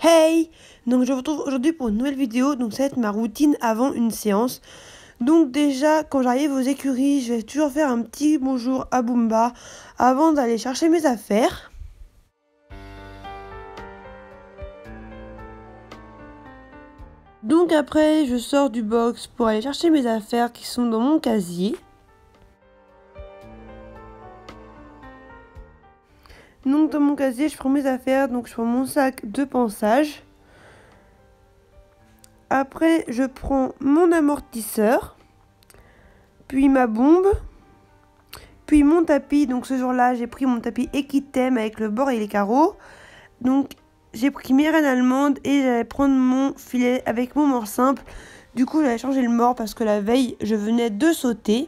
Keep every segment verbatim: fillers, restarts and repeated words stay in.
Hey! Donc je vous retrouve aujourd'hui pour une nouvelle vidéo, donc ça va être ma routine avant une séance. Donc déjà, quand j'arrive aux écuries, je vais toujours faire un petit bonjour à Bumba avant d'aller chercher mes affaires. Donc après, je sors du box pour aller chercher mes affaires qui sont dans mon casier. Donc dans mon casier, je prends mes affaires, donc je prends mon sac de pansage. Après, je prends mon amortisseur, puis ma bombe, puis mon tapis. Donc ce jour-là, j'ai pris mon tapis Equitem avec le bord et les carreaux. Donc j'ai pris mes rennes allemandes et j'allais prendre mon filet avec mon mort simple. Du coup, j'allais changer le mort parce que la veille, je venais de sauter.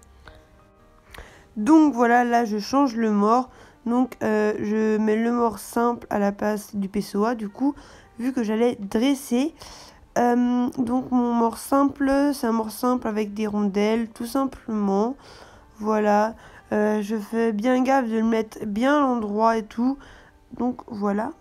Donc voilà, là, je change le mort. Donc euh, je mets le mort simple à la place du P C O A, du coup, vu que j'allais dresser. Euh, donc mon mort simple, c'est un mort simple avec des rondelles, tout simplement. Voilà, euh, je fais bien gaffe de le mettre bien à l'endroit et tout. Donc voilà.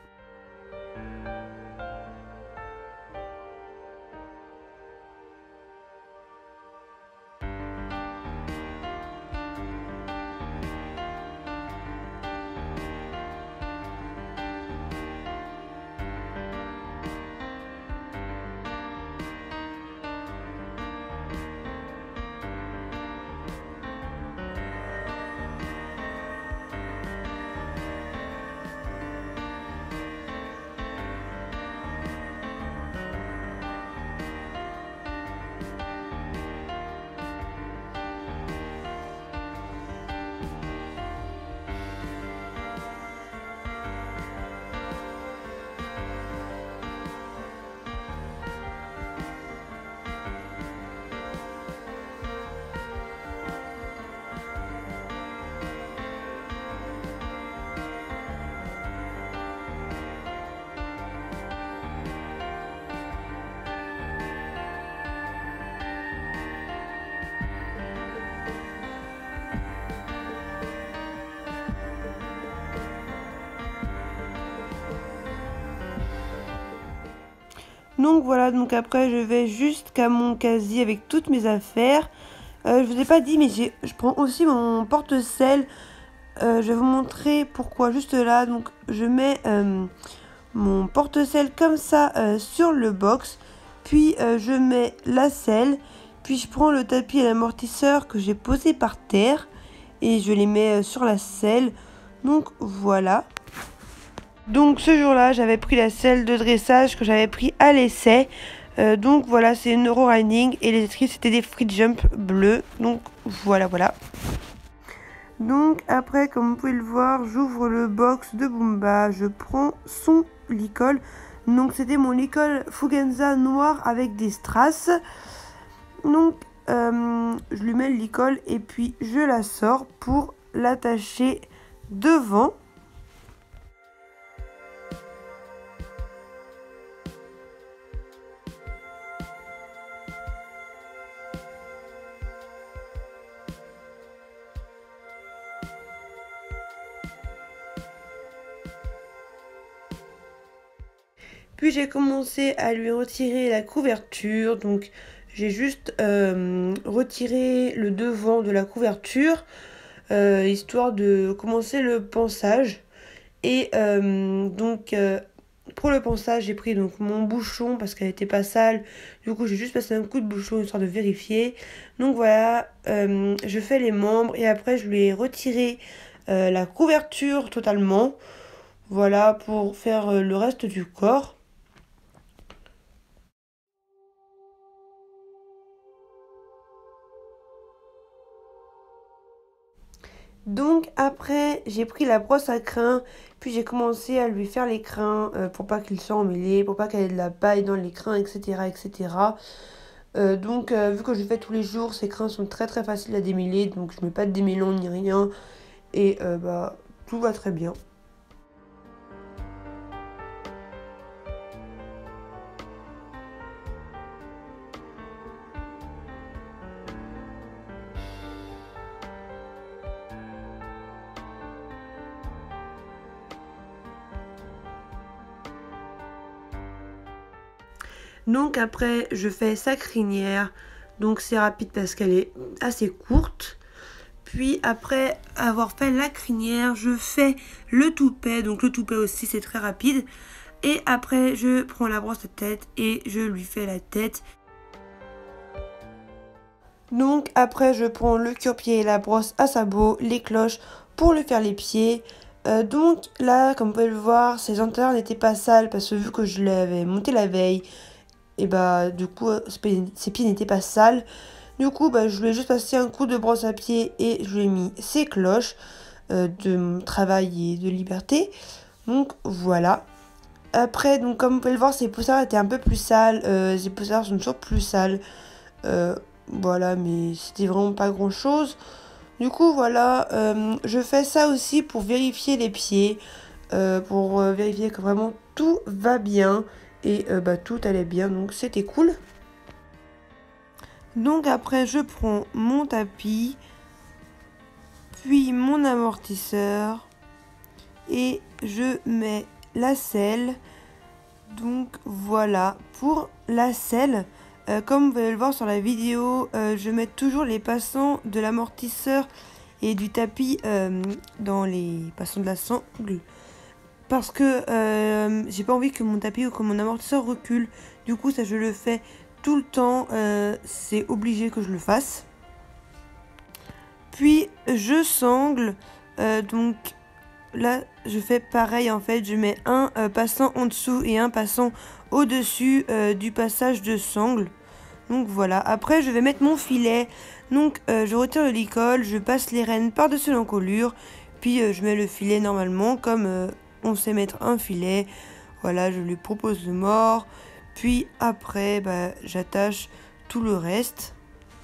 Donc voilà, donc après je vais jusqu'à mon casier avec toutes mes affaires. Euh, je vous ai pas dit, mais j'ai, je prends aussi mon porte-sel. Euh, je vais vous montrer pourquoi juste là. Donc je mets euh, mon porte-sel comme ça euh, sur le box. Puis euh, je mets la selle. Puis je prends le tapis et l'amortisseur que j'ai posé par terre. Et je les mets euh, sur la selle. Donc voilà. Donc ce jour-là, j'avais pris la selle de dressage que j'avais pris à l'essai. Euh, donc voilà, c'est une Eurorunning et les étriers c'était des free jump bleus. Donc voilà, voilà. Donc après, comme vous pouvez le voir, j'ouvre le box de Bumba. Je prends son licol. Donc c'était mon licol Fugenza noir avec des strass. Donc euh, je lui mets le licol et puis je la sors pour l'attacher devant. Puis j'ai commencé à lui retirer la couverture, donc j'ai juste euh, retiré le devant de la couverture, euh, histoire de commencer le pansage. Et euh, donc euh, pour le pansage, j'ai pris donc mon bouchon parce qu'elle n'était pas sale, du coup j'ai juste passé un coup de bouchon histoire de vérifier. Donc voilà, euh, je fais les membres et après je lui ai retiré euh, la couverture totalement, voilà, pour faire euh, le reste du corps. Donc après, j'ai pris la brosse à crins, puis j'ai commencé à lui faire les crins euh, pour pas qu'ils soient emmêlés, pour pas qu'il y ait de la paille dans les crins, et cetera et cetera. Euh, donc euh, vu que je fais tous les jours, ces crins sont très très faciles à démêler, donc je mets pas de démêlant ni rien, et euh, bah tout va très bien. Donc après je fais sa crinière, donc c'est rapide parce qu'elle est assez courte. Puis après avoir fait la crinière, je fais le toupet, donc le toupet aussi c'est très rapide. Et après je prends la brosse à tête et je lui fais la tête. Donc après je prends le cure-pied et la brosse à sabot, les cloches pour lui faire les pieds. Euh, donc là comme vous pouvez le voir, ses antérieurs n'étaient pas sales parce que vu que je l'avais monté la veille, et bah du coup ses pieds n'étaient pas sales. Du coup bah, je lui ai juste passé un coup de brosse à pied et je lui ai mis ses cloches euh, de travail et de liberté. Donc voilà. Après donc comme vous pouvez le voir, ses poussières étaient un peu plus sales, euh, ses poussières sont toujours plus sales. Euh, voilà, mais c'était vraiment pas grand chose. Du coup voilà, euh, je fais ça aussi pour vérifier les pieds, euh, pour euh, vérifier que vraiment tout va bien et euh, bah, tout allait bien, donc c'était cool. Donc après je prends mon tapis, puis mon amortisseur et je mets la selle. Donc voilà, pour la selle, euh, comme vous pouvez le voir sur la vidéo, euh, je mets toujours les passants de l'amortisseur et du tapis euh, dans les passants de la sangle. Parce que euh, j'ai pas envie que mon tapis ou que mon amortisseur recule. Du coup ça je le fais tout le temps, euh, c'est obligé que je le fasse. Puis je sangle, euh, donc là je fais pareil en fait, je mets un euh, passant en dessous et un passant au dessus euh, du passage de sangle. Donc voilà, après je vais mettre mon filet, donc euh, je retire le licol, je passe les rênes par dessus l'encolure, puis euh, je mets le filet normalement comme euh, on sait mettre un filet. Voilà, je lui propose le mort, puis après bah, j'attache tout le reste.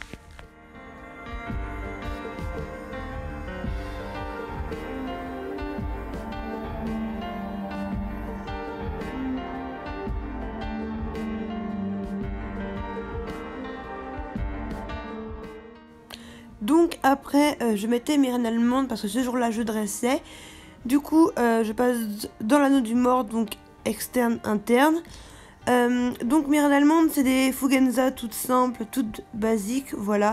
Donc après euh, je mettais mes rênes allemandes parce que ce jour-là je dressais. Du coup euh, je passe dans l'anneau du mort, donc externe interne. Euh, donc mes rênes allemandes c'est des Fugenza toutes simples, toutes basiques, voilà.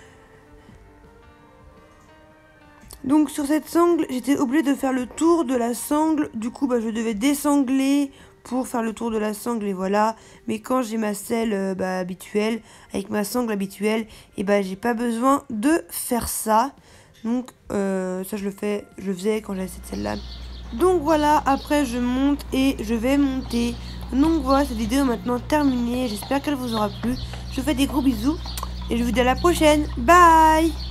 Donc sur cette sangle j'étais obligée de faire le tour de la sangle. Du coup bah, je devais désangler pour faire le tour de la sangle et voilà. Mais quand j'ai ma selle euh, bah, habituelle, avec ma sangle habituelle, et bah j'ai pas besoin de faire ça. Donc euh, ça je le fais, je le faisais quand j'avais cette selle là. Donc voilà, après je monte et je vais monter. Donc voilà, cette vidéo est maintenant terminée. J'espère qu'elle vous aura plu. Je vous fais des gros bisous et je vous dis à la prochaine. Bye!